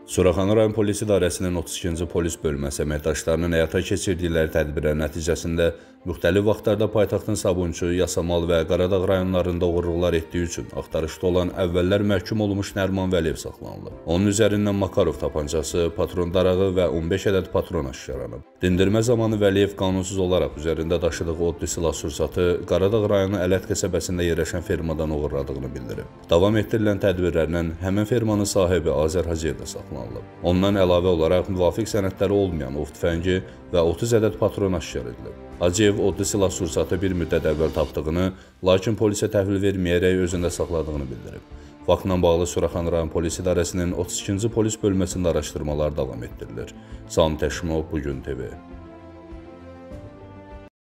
Suraxanı rayon polis idarəsinin 32-ci polis bölməsi əməkdaşlarının həyata keçirdikləri tədbirlər nəticəsində müxtəlif vaxtlarda paytaxtın Sabunçu, Yasamal və Qaradağ rayonlarında oğurluqlar etdiyi üçün axtarışda olan əvvəllər məhkum olmuş Nəriman Vəliyev saxlanılıb. Onun üzərindən Makarov tapancası, patron darağı və 15 ədəd patron aşkarlanıb. Dindirmə zamanı Vəliyev qanunsuz olaraq üzərində daşıdığı odlu silah sursatı Qaradağ rayonu Ələt qəsəbəsində yerləşən fermadan oğurladığını bildirib. Davam etdirilən tədbirlərlə həmin fermanın sahibi Azər Hacıyev də saxlanılıb. Ondan əlavə olaraq müvafiq sənədləri olmayan ov tüfəngi və 30 ədəd patron aşkar edilib. Hacıyev odlu silah sursatı bir müddət əvvəl tapdığını, lakin polisə təhvil verməyərək özündə saxladığını bildirib. Faktla bağlı Suraxanı rayon polis idarəsinin 32-ci polis bölməsində araşdırmalar davam etdirilir. Sami Təşimov, Bugün TV.